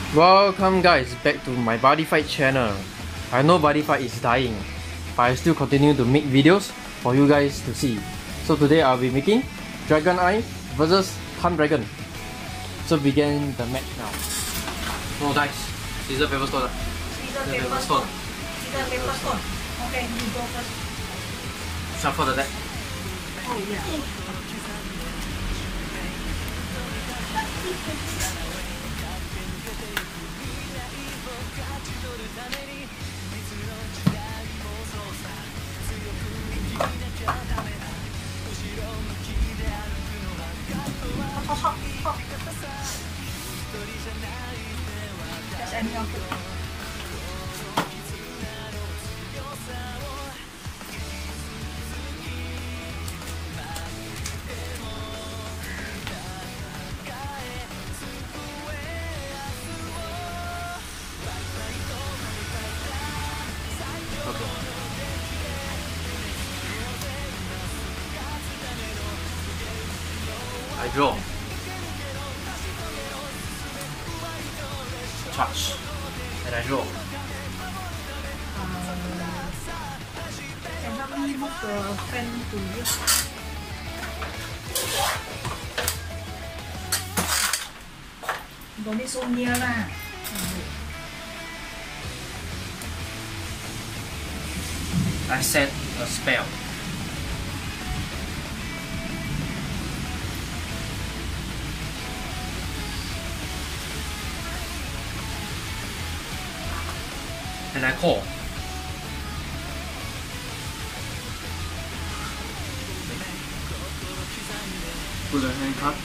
Welcome guys back to my Body Fight channel. I know Body Fight is dying, but I still continue to make videos for you guys to see. So today I'll be making Dragon Eye versus Time Dragon. So begin the match now. No dice. Scissor, paper, stone. Scissor, paper, stone. Scissor, paper, stone. Okay, you go first. Shuffle the deck. Oh yeah. Just any of it. Okay. I draw. Charge. And I draw. Can help me move the pen to you? Don't need so near lah. I set a spell. And I call. Put a hand card.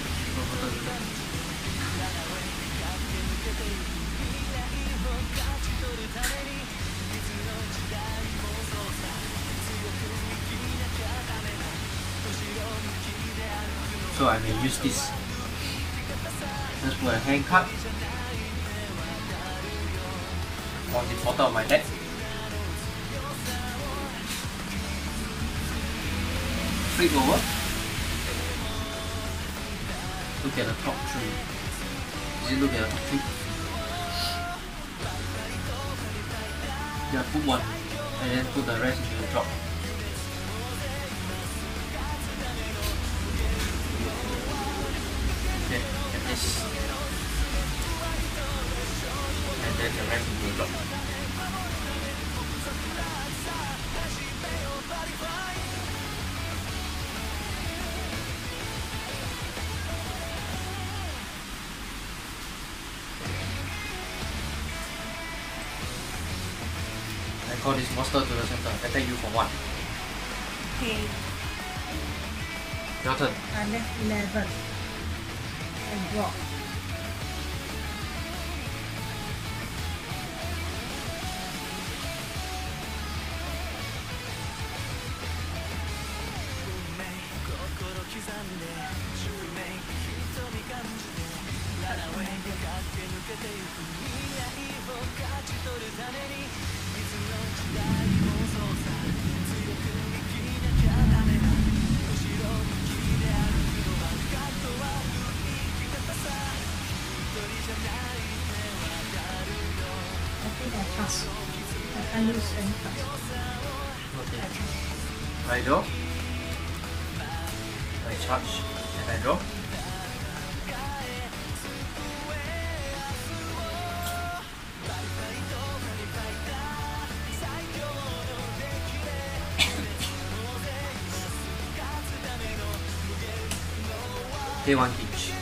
So I may use this. Just put a hand card on the bottom of my deck. Flip over. Look at the top three. Is it look at the top three? Yeah, put one and then put the rest into the drop. Okay, and this. And then the rest into the drop. I call this monster to the center. Attack you for 1. Okay. Your turn. I left 11 and draw. I think I pass. I can't use any cards. Okay. I draw. I charge and I draw. Pay 1 each.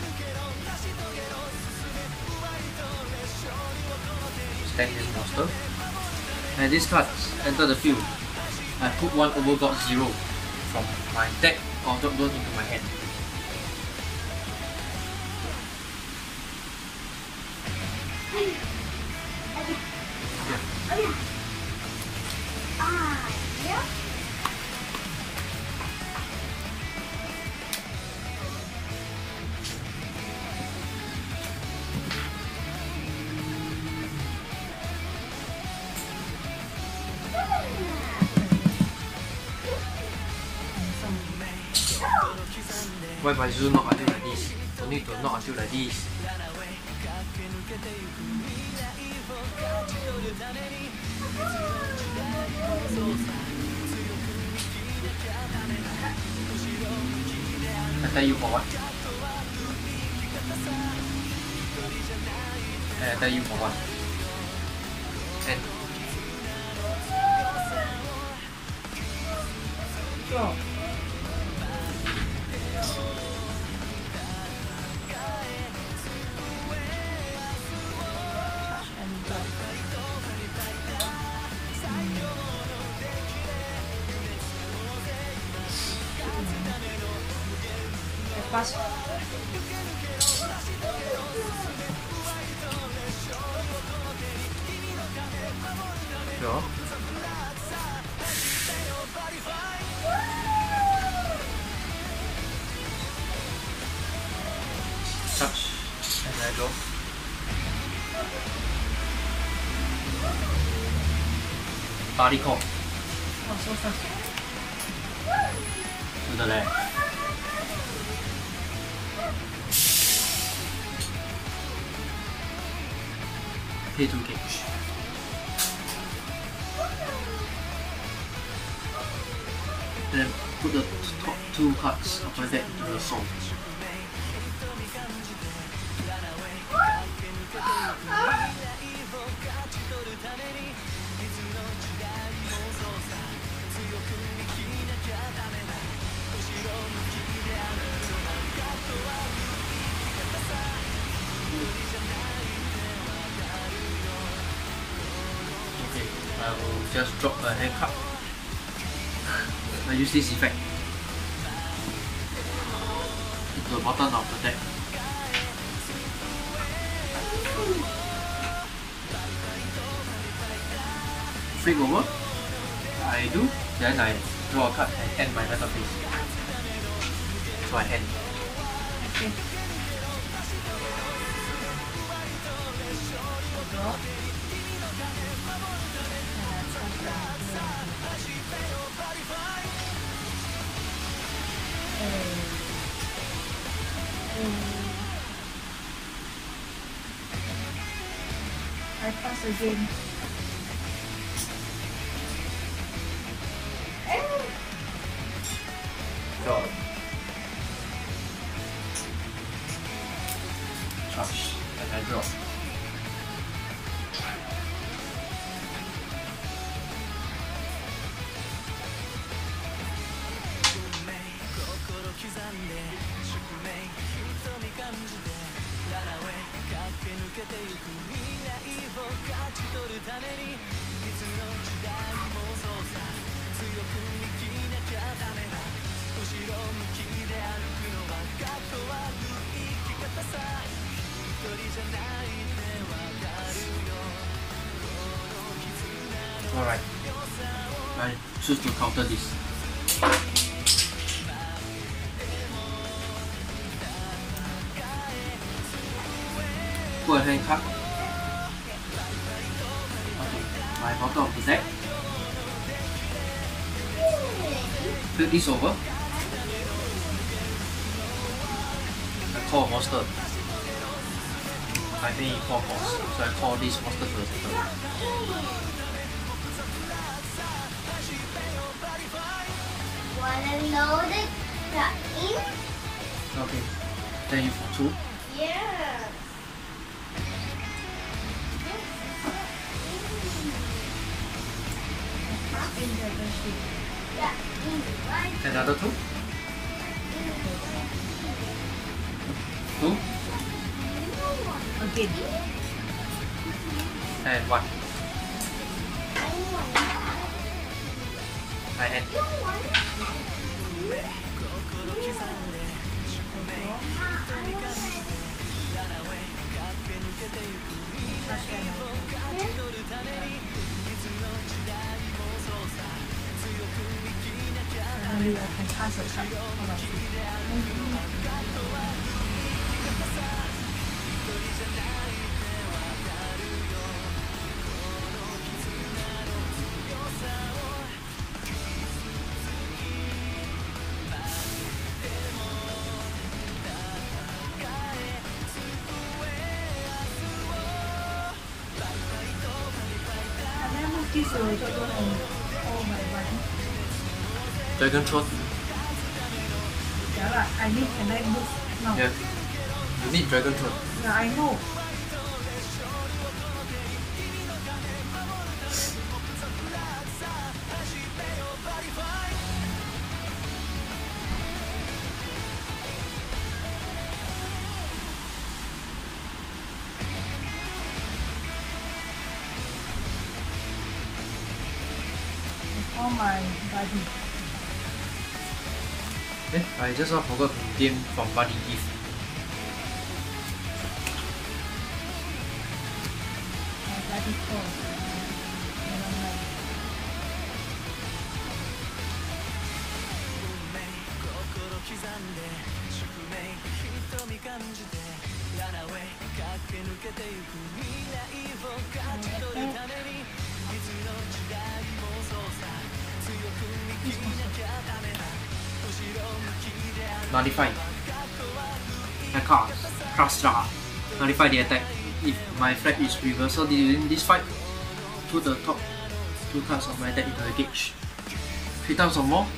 Stack this monster. And these cards enter the field. I put 1 Overgod 0 from my deck or drop those into my hand. Why my Zoo knock until like this? Don't need to knock until like this. I tell you for what? I tell you for what? And Go. And go. Pass. sure. Touch and let go. Body core Oh, so fast. to the left. K2 cage. Then put the top two cards of my deck into the soul. Okay, I will just drop a hand card. I use this effect into the bottom of the deck. Flip over, I do, then I draw a card and end my battle phase. So I end. Okay. Go. I pass again. Draw. Charge. And I draw. Alright. I choose to counter this. Put a hand card. Okay. My bottom of the deck. Flip this over. I call a monster. I pay 4 costs, so I call this monster to the center. Wanna load it in? Okay. Then you for 2. Yeah. In the machine. Yeah, in right. Another 2. 2 Again. and 1. I end. Finally, I can pass a card. Hold on. This will dragon and all my body. Dragon throat. Yeah, I need can I move now? Yeah. You need dragon throat. Yeah, I know. All my body. I just now forgot to game from body gift. My body core. Never mind. Nullify. My card. Crustra. Nullify the attack. If my flag is reversal during this fight, put the top 2 cards of my deck into the gauge. 3 times or more,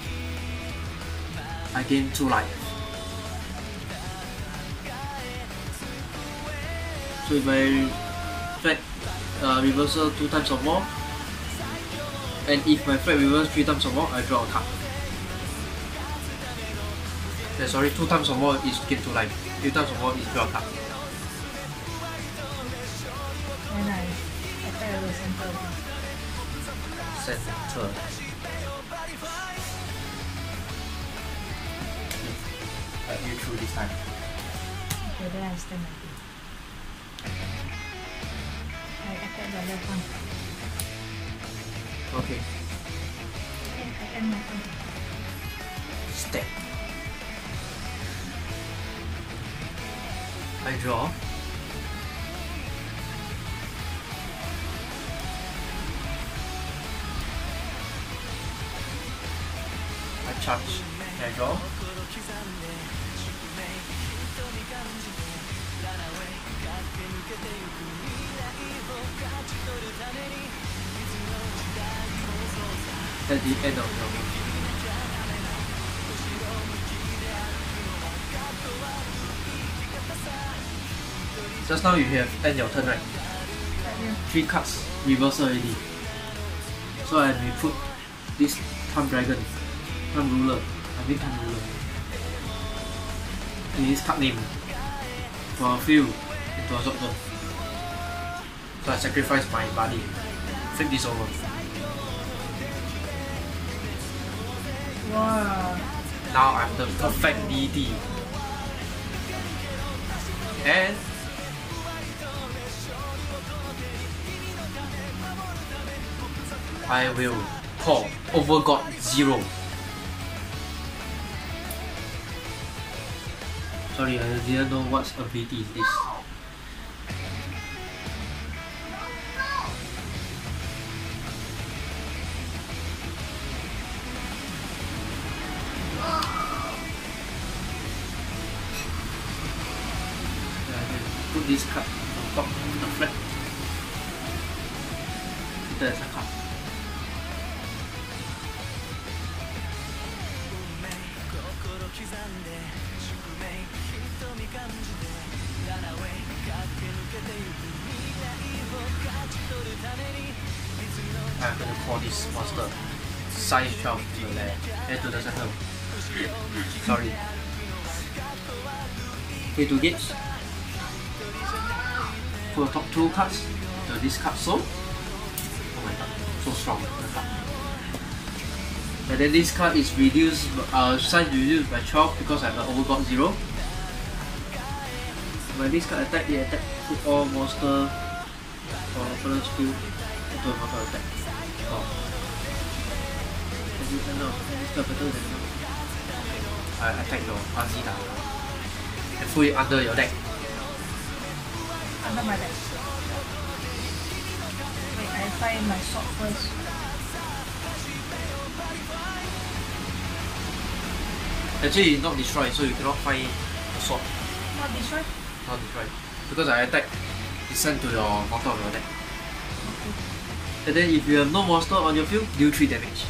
I gain 2 life. So if my flag reversal 2 times or more, and if my flag reverse 3 times or more, I draw a card. Sorry, 2 times or more is gain 2 life. 3 times or more is draw a card. And I attack the center. Center. Let you through this time. Okay, then I stand like this. I attack the left one. Okay. I end my turn. Step. I draw. I charge. I draw. At the end of your move. Just now you have end your turn, right? 3 cards reversal already. So I may put this Time Dragon, Time Ruler, Time Ruler in this card name for a few into a Zogger. So I sacrifice my body, flip this over. Wow. Now I'm the perfect DD. And I will call Overgod 0. Sorry, I didn't know what ability is this. Put this card on top of the flag. There's a card. I'm gonna call this monster size 12 to the left and to the center. Sorry. Okay, to gauge. Put the top 2 cards to this card so. Oh my god, so strong. And then this card is reduced, size reduced by 12 because I have an Overgod 0. When this card attack, it attack put all monster or opponent's field into a mortal attack. Oh. This card better than now. I attack your Azida and put it under your deck. Under my deck. Wait, I find my sword first. Actually, it's not destroyed, so you cannot find a sword. Not destroy? Not destroyed. Because I attack, it's sent to your bottom of your deck. And then if you have no monster on your field, deal 3 damage.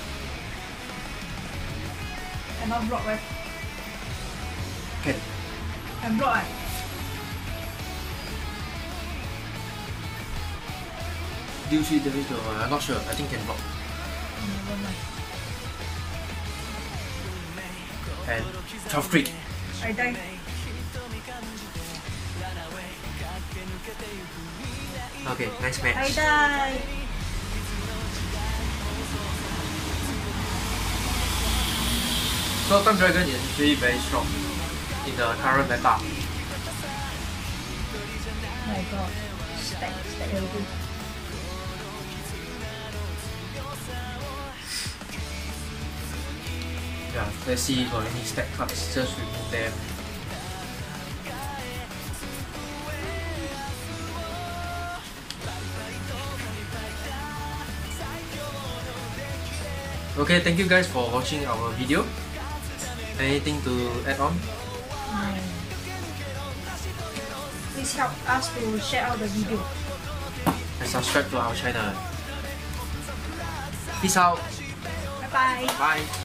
Cannot block, right? Can. Can block, right? Deal 3 damage to I'm not sure. I think can block. Never mind. And 12 crit. I die. Okay, nice I match. die. So Time Dragon is actually very strong in the current meta. My god. Stack everything. Yeah, let's see if got any stack cards, just remove them. Okay, thank you guys for watching our video. Anything to add on? Please help us to share out the video. And subscribe to our channel. Peace out. Bye bye. Bye.